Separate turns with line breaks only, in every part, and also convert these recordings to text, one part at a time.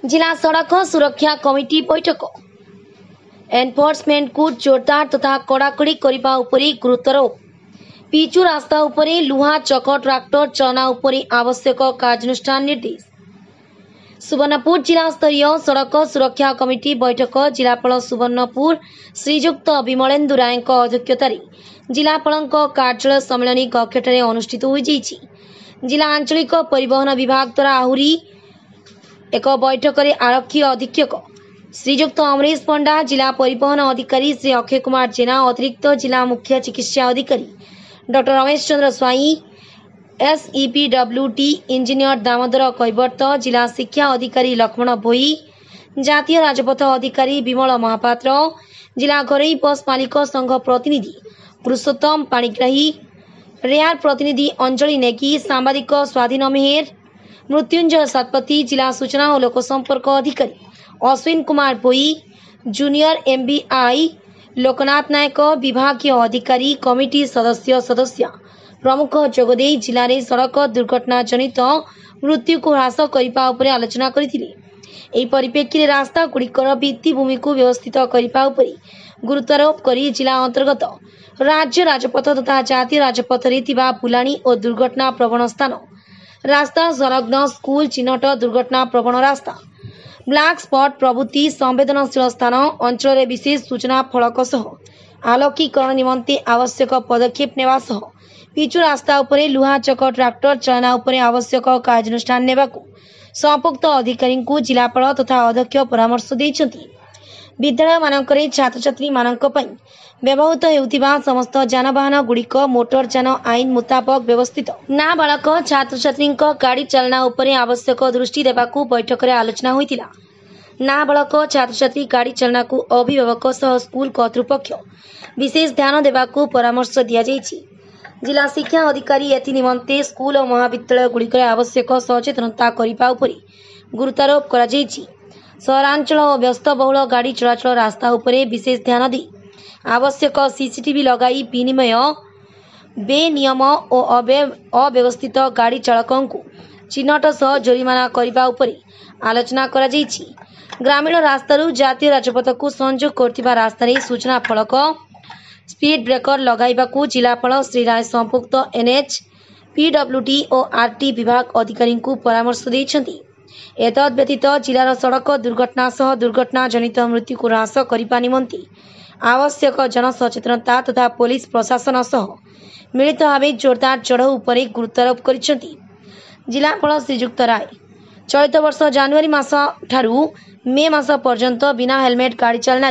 जिला सड़क सुरक्षा कमिटी बैठक एनफोर्समेंट को जोरदार तथा कड़ाकड़ी करने उपरि गुरुत्वारोप। पिचु रास्ता उपरे लुहा चक ट्राक्टर चलना उपरि आवश्यक कार्यानुष्ठान निर्देश। सुवर्णपुर जिला स्तरीय सड़क सुरक्षा कमिटी बैठक जिलापाल सुवर्णपुर श्रीजुक्त विमलेन्दु राय अध्यक्षतार जिलापाल कार्यालय सम्मेलन कक्ष अनुष्ठित हो जिला आंचलिक परिवहन विभाग द्वारा आहुरी एक बैठक में आरक्षी अधीक्षक श्रीजुक्त अमरीश पंडा, जिला परिवहन अधिकारी श्री अक्षय कुमार जेना, अतिरिक्त जिला मुख्य चिकित्सा अधिकारी doctor Ramesh Chandra Swain, SEPWT engineer Damodar Kaibarta, जिला शिक्षा अधिकारी लक्ष्मण भोई, जातीय राजपथ अधिकारी विमल महापात्र, जिला घरोई बस मालिक संघ प्रतिनिधि पुरुषोत्तम पाणिग्राही, रेयार प्रतिनिधि अंजलि नेगी, सांबादिक स्वाधीन मेहर, मृत्युंजय सतपथी, जिला सूचना और लोकसंपर्क अधिकारी अश्विन कुमार भोई, जूनियर MBI लोकनाथ नायक, विभागीय अधिकारी कमिटी सदस्य प्रमुख जोगदे जिले में सड़क दुर्घटना जनित मृत्यु को ह्रास करने उपर आलोचना करथिले। एही परिप्रेक्षी में रास्ता गुड़िकर भित्तिभूमि को व्यवस्थित करने उपर गुरुत्वारोप करी जिला अंतर्गत राज्य राजपथ तथा जातीय राजपथ रे बुलाणी और दुर्घटना प्रवण स्थान रास्ता संलग्न स्कूल चिन्हट दुर्घटना प्रवण रास्ता ब्लैक स्पॉट प्रभृति संवेदनशील स्थान अंचल विशेष सूचना फलक सह आलोकीकरण निमंते आवश्यक पदक्षेप नेवा सह पिचु रास्ता उपरे लुहा चक ट्राक्टर चलना उपरे आवश्यक कार्यानुष्ठान नेबाकू संपुक्त अधिकारी को जिलापाल तथा अध्यक्ष परामर्श देइछन्ति। विद्यालय मानकरे छात्र छात्री मानक पई व्यवहृत हेउथिबा समस्त जानवाहन गुड़िक मोटर यान आईन मुताबक व्यवस्थित नाबालक छात्र छात्री गाड़ी चलना उपरे आवश्यक दृष्टि देबाकू बैठक में आलोचना होइतिला। नाबालक छात्र छात्री गाड़ी चलना को अभिभावक सह स्कूल कर्तृपक्ष विशेष ध्यान देबाकू परामर्श दिया जाइछि। जिला शिक्षा अधिकारी एथि निमंते स्कूल और महाविद्यालय गुड़िक आवश्यक सचेतनता करने उपरि गुरुत्वारोप करा जाइछि। सहरांचल और व्यस्तबहुल गाड़ी चलाचल रास्ता उपरे विशेष ध्यान दी आवश्यक CCTV लगाई विनिमय बेनियम और अव्यवस्थित गाड़ी चालकों को चिन्हट सह जोरिमाना करने उपरि आलोचना करा जाइछि। ग्रामीण रास्तारू जातीय राजपथ को संयोग करथिबा रास्ता रे सूचना फलक स्पीड ब्रेकर लगाइबाकू जिलापाल श्री राय संपुक्त NH PWD और RT विभाग अधिकारी को परामर्श देइछन्ति। एतद व्यतीत जिलार सड़क दुर्घटना सह दुर्घटना जनित मृत्यु को ह्रास करने निमंते आवश्यक जनसचेतनता तथा पुलिस प्रशासन सह मिलित भाव जोरदार चढ़ऊ उपरे गुरुत्वारोप करिसेंति। जिलापाल श्रीजुक्त राय चलित वर्ष जनवरी मास ठारू मे मास पर्यंत बिना हेलमेट गाड़ी चलना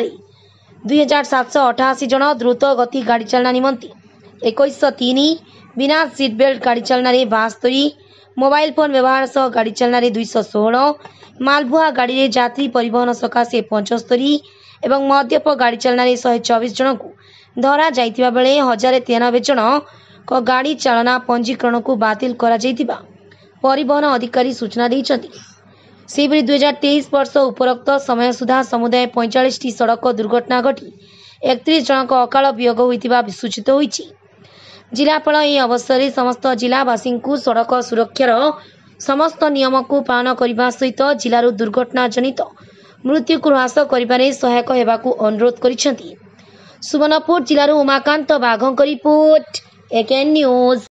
2788 जन, द्रुत गति गाड़ी चलना निमंते 2103, बिना सीट बेल्ट गाड़ी चलना 72, मोबाइल फोन व्यवहार सह गाड़ी चलना 216, मालबुआ गाड़ी रे यात्री परिवहन सकाशे 75 एवं मद्यप गाड़ी चलना 124 जन को धरा जाइतिबा बेले 1093 जन को गाड़ी चालना पंजीकरण को बातिल करा जाइतिबा परिवहन अधिकारी सूचना दैछन्ति। सेबरी 2023 वर्ष उपरोक्त समय सुधा समुदाय 45 टी सड़क दुर्घटना घटी 31 जन को अकाल वियोग होइतिबा सूचित होइछि। जिलापाल एही अवसर में समस्त जिलावासी को सड़क सुरक्षार समस्त नियम को पालन करने सहित जिलारू दुर्घटना जनित मृत्यु को ह्रास करिबारे सहायक हेबाकू अनुरोध करिसेंति। सुवर्णपुर जिलारू उमाकांत बाघंक रिपोर्ट AKN न्यूज।